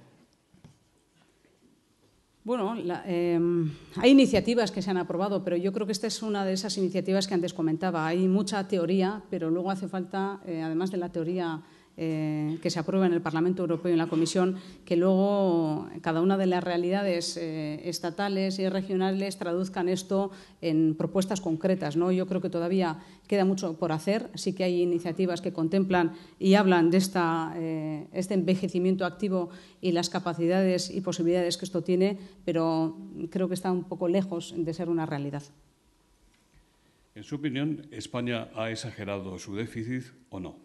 Bueno, hay iniciativas que se han aprobado, pero yo creo que esta es una de esas iniciativas que antes comentaba. Hay mucha teoría, pero luego hace falta, además de la teoría que se aprueba en el Parlamento Europeo y en la Comisión, que luego cada una de las realidades estatales y regionales traduzcan esto en propuestas concretas, ¿no? Yo creo que todavía queda mucho por hacer. Sí que hay iniciativas que contemplan y hablan de este envejecimiento activo y las capacidades y posibilidades que esto tiene, pero creo que está un poco lejos de ser una realidad. En su opinión, ¿España ha exagerado su déficit o no?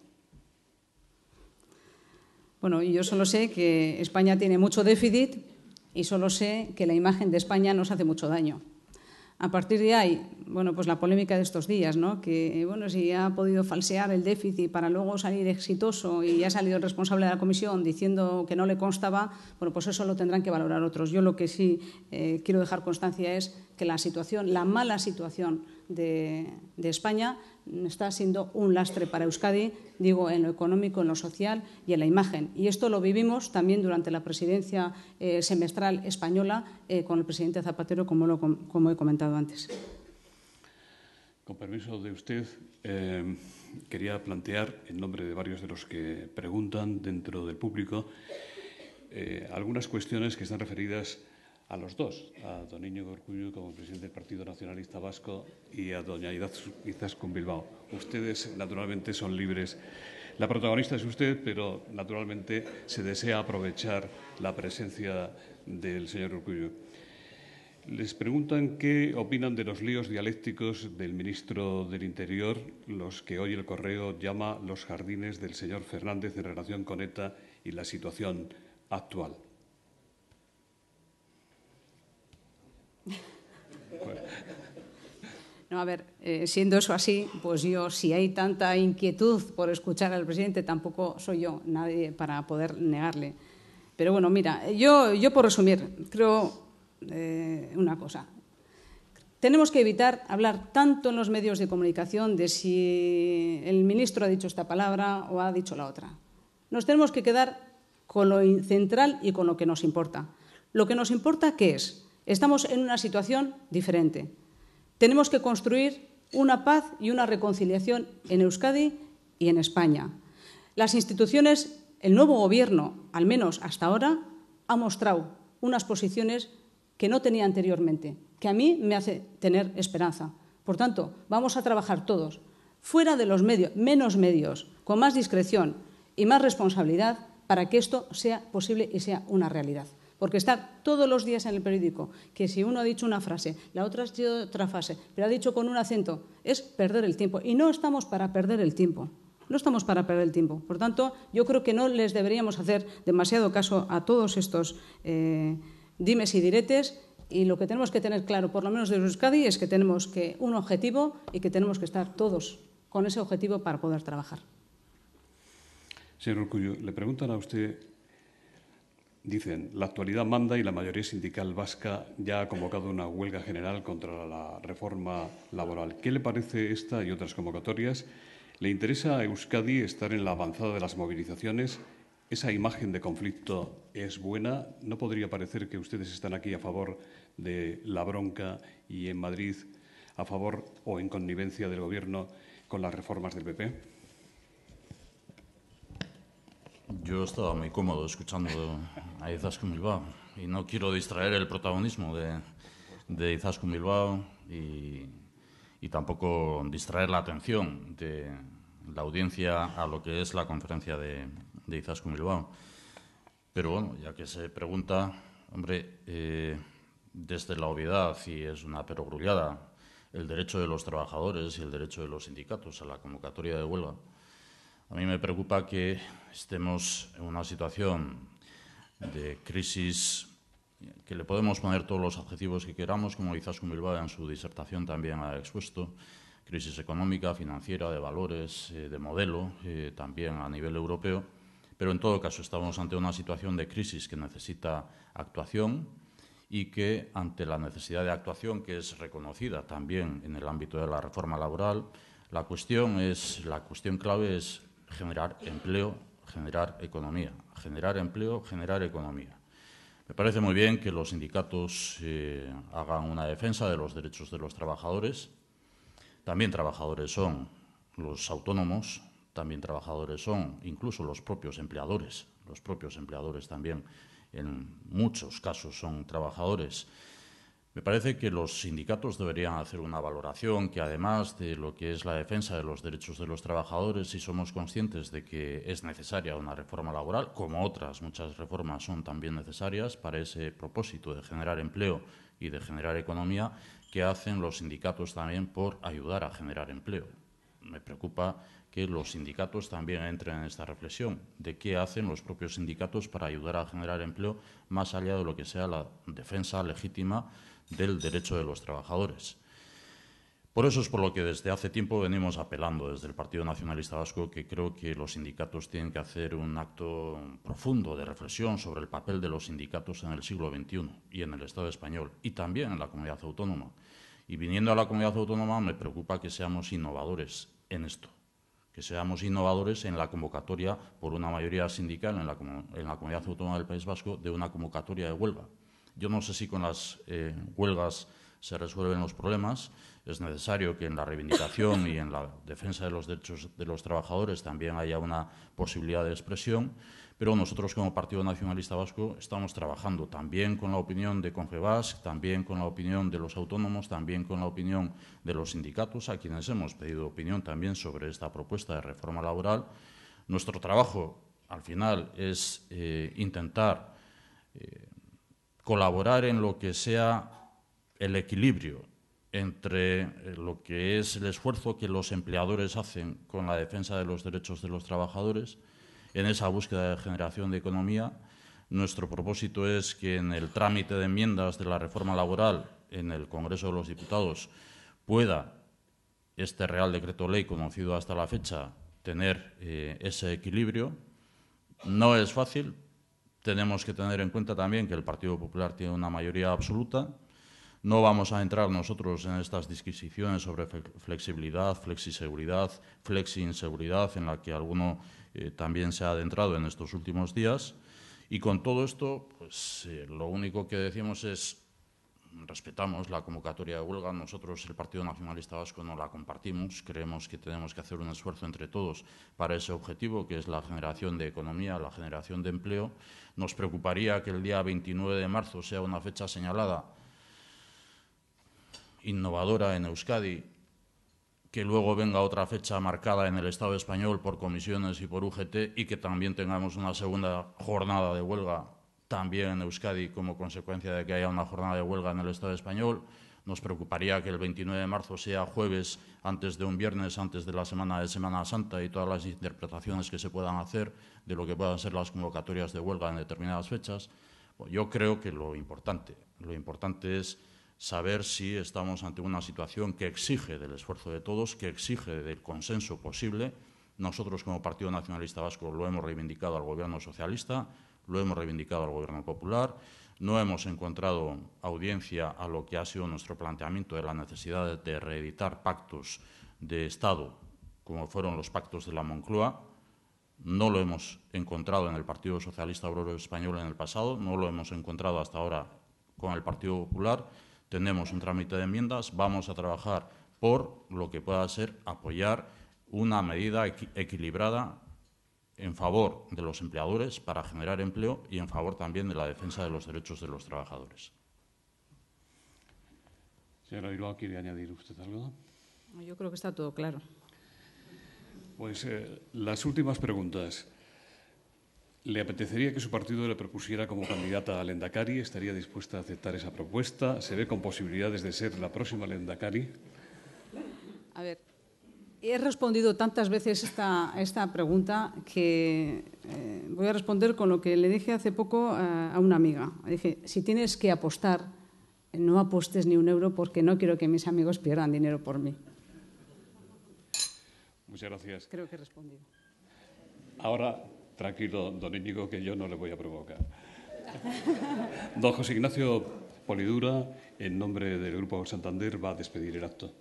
Bueno, yo solo sé que España tiene mucho déficit y solo sé que la imagen de España nos hace mucho daño. A partir de ahí, bueno, pues la polémica de estos días, ¿no? Que, bueno, si ha podido falsear el déficit para luego salir exitoso y ha salido el responsable de la comisión diciendo que no le constaba, bueno, pues eso lo tendrán que valorar otros. Yo lo que sí quiero dejar constancia es que la mala situación de España está siendo un lastre para Euskadi, digo, en lo económico, en lo social y en la imagen. Y esto lo vivimos también durante la presidencia semestral española con el presidente Zapatero, como he comentado antes. Con permiso de usted, quería plantear, en nombre de varios de los que preguntan dentro del público, algunas cuestiones que están referidas a los dos, a don Íñigo Urkullu como presidente del Partido Nacionalista Vasco y a doña Izaskun Bilbao. Ustedes, naturalmente, son libres. La protagonista es usted, pero, naturalmente, se desea aprovechar la presencia del señor Urkullu. Les preguntan qué opinan de los líos dialécticos del ministro del Interior, los que hoy el Correo llama los jardines del señor Fernández en relación con ETA y la situación actual. No, a ver, siendo eso así, pues yo, si hay tanta inquietud por escuchar al presidente, tampoco soy yo nadie para poder negarle. Pero bueno, mira, yo por resumir, creo una cosa. Tenemos que evitar hablar tanto en los medios de comunicación de si el ministro ha dicho esta palabra o ha dicho la otra. Nos tenemos que quedar con lo central y con lo que nos importa. Lo que nos importa, ¿qué es? Estamos en una situación diferente. Tenemos que construir una paz y una reconciliación en Euskadi y en España. Las instituciones, el nuevo Gobierno, al menos hasta ahora, ha mostrado unas posiciones que no tenía anteriormente, que a mí me hace tener esperanza. Por tanto, vamos a trabajar todos, fuera de los medios, menos medios, con más discreción y más responsabilidad para que esto sea posible y sea una realidad. Porque estar todos los días en el periódico, que si uno ha dicho una frase, la otra ha dicho otra frase, pero ha dicho con un acento, es perder el tiempo. Y no estamos para perder el tiempo. No estamos para perder el tiempo. Por tanto, yo creo que no les deberíamos hacer demasiado caso a todos estos dimes y diretes. Y lo que tenemos que tener claro, por lo menos desde Euskadi, es que tenemos un objetivo y que tenemos que estar todos con ese objetivo para poder trabajar. Señor Urkullu, le preguntan a usted, dicen, la actualidad manda y la mayoría sindical vasca ya ha convocado una huelga general contra la reforma laboral. ¿Qué le parece esta y otras convocatorias? ¿Le interesa a Euskadi estar en la avanzada de las movilizaciones? ¿Esa imagen de conflicto es buena? ¿No podría parecer que ustedes están aquí a favor de la bronca y en Madrid a favor o en connivencia del Gobierno con las reformas del PP? Yo estaba muy cómodo escuchando a Izaskun Bilbao y no quiero distraer el protagonismo de Izaskun Bilbao y tampoco distraer la atención de la audiencia a lo que es la conferencia de Izaskun Bilbao. Pero bueno, ya que se pregunta, hombre, desde la obviedad, y es una perogrullada, el derecho de los trabajadores y el derecho de los sindicatos a la convocatoria de huelga, a mí me preocupa que estemos en una situación de crisis que le podemos poner todos los adjetivos que queramos, como Izaskun Bilbao en su disertación también ha expuesto, crisis económica, financiera, de valores, de modelo, también a nivel europeo, pero en todo caso estamos ante una situación de crisis que necesita actuación y que ante la necesidad de actuación que es reconocida también en el ámbito de la reforma laboral, la cuestión clave es generar empleo, generar economía. Generar empleo, generar economía. Me parece muy bien que los sindicatos hagan una defensa de los derechos de los trabajadores. También trabajadores son los autónomos, también trabajadores son incluso los propios empleadores. Los propios empleadores también, en muchos casos, son trabajadores. Me parece que los sindicatos deberían hacer una valoración que, además de lo que es la defensa de los derechos de los trabajadores, si somos conscientes de que es necesaria una reforma laboral, como otras muchas reformas son también necesarias para ese propósito de generar empleo y de generar economía, ¿qué hacen los sindicatos también por ayudar a generar empleo? Me preocupa que los sindicatos también entren en esta reflexión de qué hacen los propios sindicatos para ayudar a generar empleo más allá de lo que sea la defensa legítima del derecho de los trabajadores. Por eso es por lo que desde hace tiempo venimos apelando desde el Partido Nacionalista Vasco que creo que los sindicatos tienen que hacer un acto profundo de reflexión sobre el papel de los sindicatos en el siglo XXI y en el Estado español y también en la comunidad autónoma. Y viniendo a la comunidad autónoma me preocupa que seamos innovadores en esto, que seamos innovadores en la convocatoria por una mayoría sindical en la comunidad autónoma del País Vasco de una convocatoria de huelga. Yo no sé si con las huelgas se resuelven los problemas. Es necesario que en la reivindicación y en la defensa de los derechos de los trabajadores también haya una posibilidad de expresión, pero nosotros como Partido Nacionalista Vasco estamos trabajando también con la opinión de Confebask, también con la opinión de los autónomos, también con la opinión de los sindicatos, a quienes hemos pedido opinión también sobre esta propuesta de reforma laboral. Nuestro trabajo, al final, es intentar colaborar en lo que sea el equilibrio entre lo que es el esfuerzo que los empleadores hacen con la defensa de los derechos de los trabajadores en esa búsqueda de generación de economía. Nuestro propósito es que en el trámite de enmiendas de la reforma laboral en el Congreso de los Diputados pueda este Real Decreto Ley conocido hasta la fecha tener ese equilibrio. No es fácil, tenemos que tener en cuenta también que el Partido Popular tiene una mayoría absoluta. No vamos a entrar nosotros en estas disquisiciones sobre flexibilidad, flexiseguridad, flexiinseguridad, en la que alguno también se ha adentrado en estos últimos días. Y con todo esto, pues lo único que decimos es: respetamos la convocatoria de huelga. Nosotros, el Partido Nacionalista Vasco, no la compartimos. Creemos que tenemos que hacer un esfuerzo entre todos para ese objetivo, que es la generación de economía, la generación de empleo. Nos preocuparía que el día 29 de marzo sea una fecha señalada innovadora en Euskadi, que luego venga otra fecha marcada en el Estado español por comisiones y por UGT, y que también tengamos una segunda jornada de huelga también en Euskadi como consecuencia de que haya una jornada de huelga en el Estado español. Nos preocuparía que el 29 de marzo sea jueves antes de un viernes, antes de la semana de Semana Santa, y todas las interpretaciones que se puedan hacer de lo que puedan ser las convocatorias de huelga en determinadas fechas. Pues yo creo que lo importante es saber si estamos ante una situación que exige del esfuerzo de todos, que exige del consenso posible. Nosotros, como Partido Nacionalista Vasco, lo hemos reivindicado al Gobierno socialista, lo hemos reivindicado al Gobierno popular. No hemos encontrado audiencia a lo que ha sido nuestro planteamiento de la necesidad de reeditar pactos de Estado, como fueron los pactos de la Moncloa. No lo hemos encontrado en el Partido Socialista Obrero Español en el pasado, no lo hemos encontrado hasta ahora con el Partido Popular. Tenemos un trámite de enmiendas, vamos a trabajar por lo que pueda ser apoyar una medida equilibrada en favor de los empleadores para generar empleo y en favor también de la defensa de los derechos de los trabajadores. Señora Bilbao, ¿quiere añadir usted algo? Yo creo que está todo claro. Pues las últimas preguntas. ¿Le apetecería que su partido le propusiera como candidata a Lehendakari? ¿Estaría dispuesta a aceptar esa propuesta? ¿Se ve con posibilidades de ser la próxima Lehendakari? A ver, he respondido tantas veces esta pregunta que voy a responder con lo que le dije hace poco a una amiga. Dije, si tienes que apostar, no apostes ni un euro, porque no quiero que mis amigos pierdan dinero por mí. Muchas gracias. Creo que he respondido. Ahora, tranquilo, don Íñigo, que yo no le voy a provocar. Don José Ignacio Polidura, en nombre del Grupo Santander, va a despedir el acto.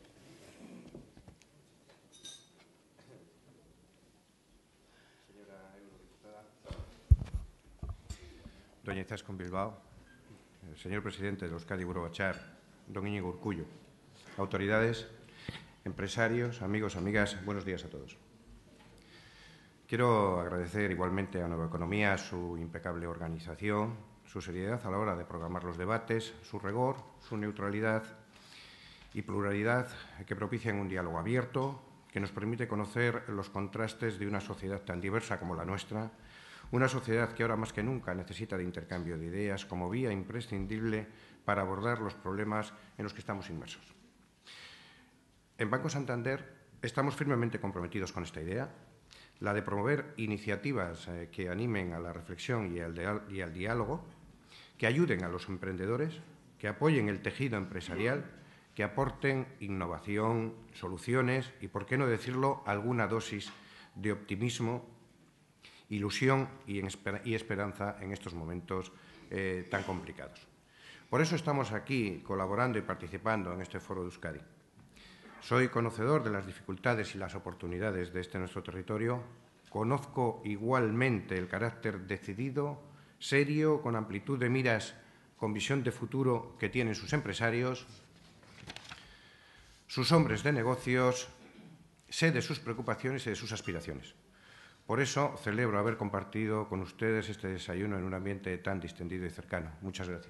Doña Izaskun Bilbao, señor presidente de Euskadi Buru Batzar, don Íñigo Urkullu, autoridades, empresarios, amigos, amigas, buenos días a todos. Quiero agradecer igualmente a Nueva Economía su impecable organización, su seriedad a la hora de programar los debates, su rigor, su neutralidad y pluralidad que propician un diálogo abierto que nos permite conocer los contrastes de una sociedad tan diversa como la nuestra, una sociedad que ahora más que nunca necesita de intercambio de ideas como vía imprescindible para abordar los problemas en los que estamos inmersos. En Banco Santander estamos firmemente comprometidos con esta idea, la de promover iniciativas que animen a la reflexión y al diálogo, que ayuden a los emprendedores, que apoyen el tejido empresarial, que aporten innovación, soluciones y, por qué no decirlo, alguna dosis de optimismo, ilusión y esperanza en estos momentos tan complicados. Por eso estamos aquí colaborando y participando en este foro de Euskadi. Soy conocedor de las dificultades y las oportunidades de nuestro territorio. Conozco igualmente el carácter decidido, serio, con amplitud de miras, con visión de futuro que tienen sus empresarios, sus hombres de negocios. Sé de sus preocupaciones y de sus aspiraciones. Por eso celebro haber compartido con ustedes este desayuno en un ambiente tan distendido y cercano. Muchas gracias.